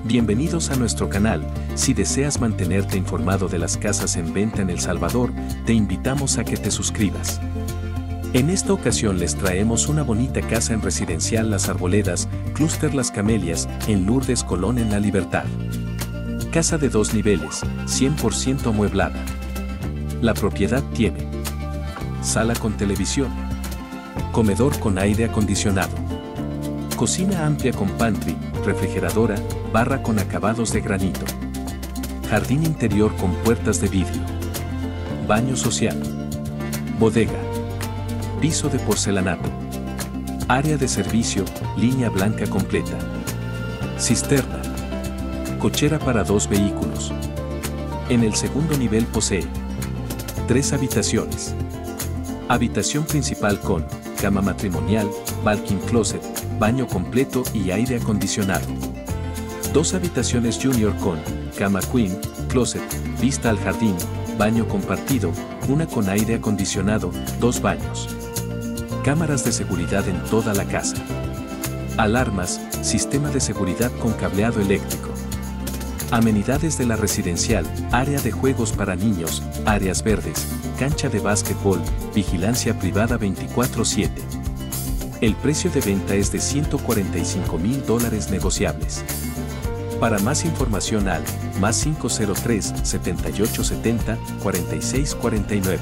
Bienvenidos a nuestro canal. Si deseas mantenerte informado de las casas en venta en El Salvador, te invitamos a que te suscribas. En esta ocasión les traemos una bonita casa en Residencial Las Arboledas, Clúster Las Camelias, en Lourdes, Colón en La Libertad. Casa de 2 niveles, 100% amueblada. La propiedad tiene sala con televisión, comedor con aire acondicionado, cocina amplia con pantry, refrigeradora, barra con acabados de granito, jardín interior con puertas de vidrio, baño social, bodega, piso de porcelanato, área de servicio, línea blanca completa, cisterna, cochera para 2 vehículos. En el segundo nivel posee 3 habitaciones. Habitación principal con cama matrimonial, walk-in closet, baño completo y aire acondicionado. 2 habitaciones junior con cama queen, closet, vista al jardín, baño compartido, una con aire acondicionado, 2 baños. Cámaras de seguridad en toda la casa. Alarmas, sistema de seguridad con cableado eléctrico. Amenidades de la residencial, área de juegos para niños, áreas verdes, cancha de básquetbol, vigilancia privada 24/7. El precio de venta es de $145,000 negociables. Para más información al +503 7870 4649.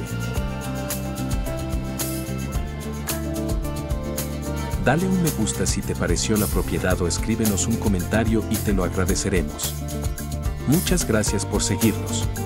Dale un me gusta si te pareció la propiedad o escríbenos un comentario y te lo agradeceremos. Muchas gracias por seguirnos.